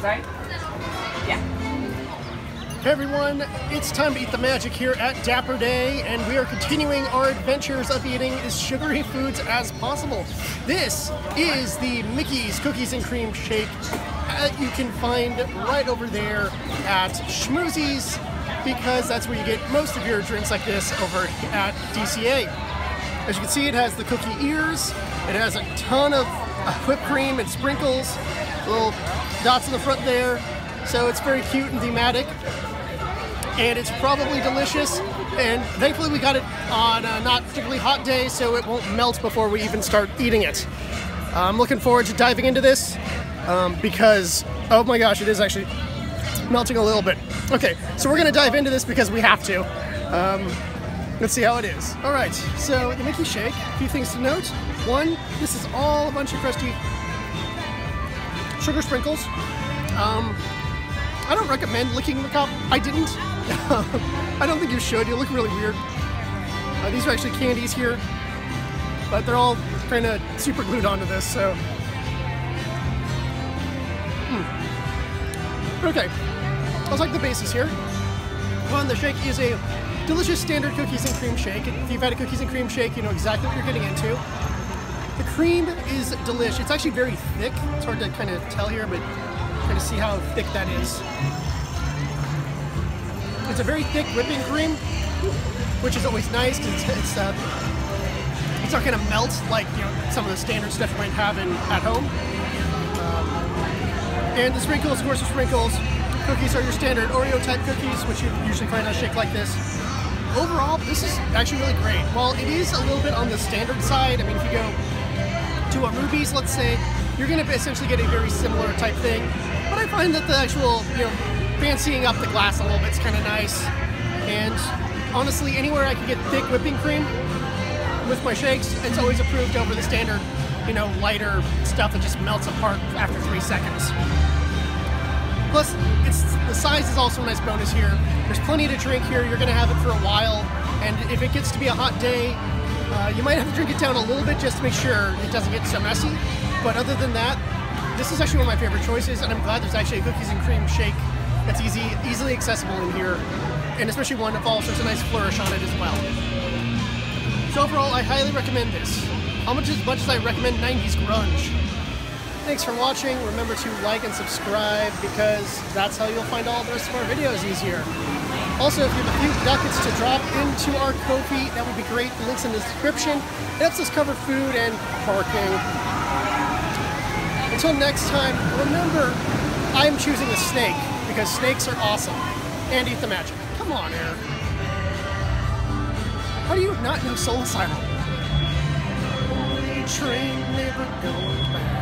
Sorry? Yeah. Hey everyone, it's time to eat the magic here at Dapper Day, and we are continuing our adventures of eating as sugary foods as possible. This is the Mickey's Cookies and Cream Shake that you can find right over there at Schmoozies, because that's where you get most of your drinks like this over at DCA. As you can see, it has the cookie ears, it has a ton of whipped cream and sprinkles, little dots in the front there, so it's very cute and thematic. And it's probably delicious, and thankfully we got it on a not particularly hot day, so it won't melt before we even start eating it. I'm looking forward to diving into this because, oh my gosh, it is actually melting a little bit. Okay, so we're gonna dive into this because we have to. Let's see how it is. All right, so the Mickey Shake, a few things to note. One, this is all a bunch of crusty sugar sprinkles. I don't recommend licking the cup. I didn't. I don't think you should. You look really weird. These are actually candies here, but they're all kind of super glued onto this, so. Okay, I like the basis here. One, the shake is a delicious standard cookies and cream shake. If you've had a cookies and cream shake, you know exactly what you're getting into. The cream is delicious. It's actually very thick. It's hard to kind of tell here, but kind of see how thick that is. It's a very thick whipping cream, which is always nice because it's not going to melt like, you know, some of the standard stuff you might have at home. And the sprinkles, of course, are sprinkles. Cookies are your standard Oreo type cookies, which you usually find on a shake like this. Overall, this is actually really great. While it is a little bit on the standard side, I mean, if you go to a Ruby's, let's say, you're going to essentially get a very similar type thing. But I find that the actual, you know, fancying up the glass a little bit is kind of nice. And honestly, anywhere I can get thick whipping cream with my shakes, it's always approved over the standard, you know, lighter stuff that just melts apart after 3 seconds. Plus, the size is also a nice bonus here. There's plenty to drink here. You're going to have it for a while. And if it gets to be a hot day, you might have to drink it down a little bit just to make sure it doesn't get so messy. But other than that, this is actually one of my favorite choices, and I'm glad there's actually a cookies and cream shake that's easily accessible in here, and especially one with all sorts of nice flourish on it as well. So overall, I highly recommend this. As much as I recommend 90s grunge. Thanks for watching. Remember to like and subscribe, because that's how you'll find all the rest of our videos easier. Also, if you have a few ducats to drop into our Ko-fi, that would be great. The link's in the description. It helps us cover food and parking. Until next time, remember, I'm choosing the snake, because snakes are awesome. And eat the magic. Come on, Eric. How do you not know Soul Asylum? Train never going back.